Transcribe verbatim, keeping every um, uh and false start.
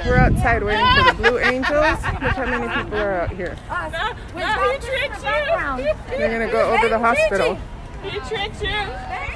We're outside waiting for the Blue Angels. Look how many people are out here. No, no, he tricked you. They're gonna go over the hospital. He tricked you.